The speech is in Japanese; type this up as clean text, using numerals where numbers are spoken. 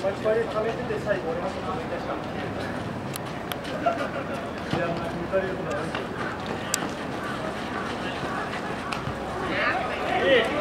っぱり食べてて最後俺もちょっと思い出した。いや、抜かれることはない。